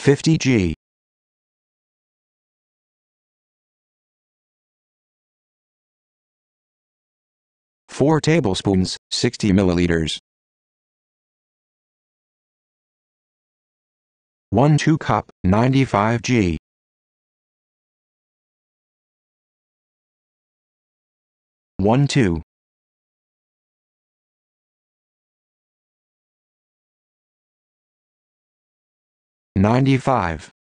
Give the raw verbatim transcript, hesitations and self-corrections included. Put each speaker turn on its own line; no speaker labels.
fifty grams. four tablespoons, sixty milliliters. one two cup, ninety-five grams. one two. ninety-five.